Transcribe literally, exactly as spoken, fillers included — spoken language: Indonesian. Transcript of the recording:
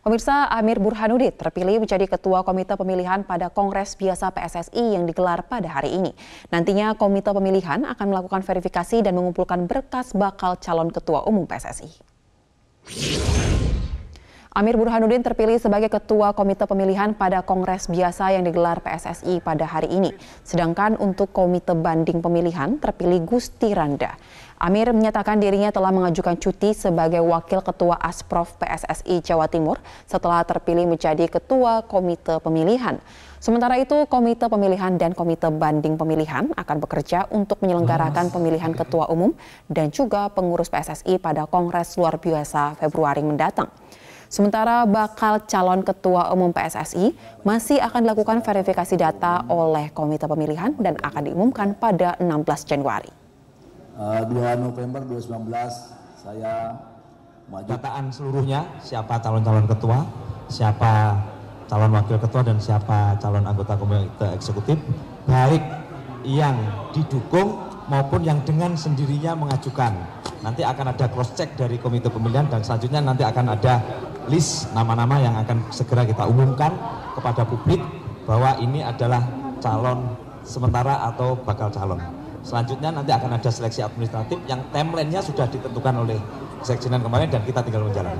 Pemirsa, Amir Burhanuddin terpilih menjadi Ketua Komite Pemilihan pada Kongres Biasa P S S I yang digelar pada hari ini. Nantinya Komite Pemilihan akan melakukan verifikasi dan mengumpulkan berkas bakal calon Ketua Umum P S S I. Amir Burhanuddin terpilih sebagai Ketua Komite Pemilihan pada Kongres Biasa yang digelar P S S I pada hari ini. Sedangkan untuk Komite Banding Pemilihan terpilih Gusti Randa. Amir menyatakan dirinya telah mengajukan cuti sebagai Wakil Ketua Asprof P S S I Jawa Timur setelah terpilih menjadi Ketua Komite Pemilihan. Sementara itu, Komite Pemilihan dan Komite Banding Pemilihan akan bekerja untuk menyelenggarakan pemilihan Ketua Umum dan juga pengurus P S S I pada Kongres Luar Biasa Februari mendatang. Sementara bakal calon Ketua Umum P S S I masih akan dilakukan verifikasi data oleh Komite Pemilihan dan akan diumumkan pada enam belas Januari. dua November dua ribu sembilan belas saya maju. Dataan seluruhnya siapa calon-calon ketua, siapa calon wakil ketua dan siapa calon anggota komite eksekutif, baik yang didukung maupun yang dengan sendirinya mengajukan. Nanti akan ada cross check dari komite pemilihan dan selanjutnya nanti akan ada list nama-nama yang akan segera kita umumkan kepada publik bahwa ini adalah calon sementara atau bakal calon. Selanjutnya nanti akan ada seleksi administratif yang timeline-nya sudah ditentukan oleh Sekjenan kemarin dan kita tinggal menjalankan.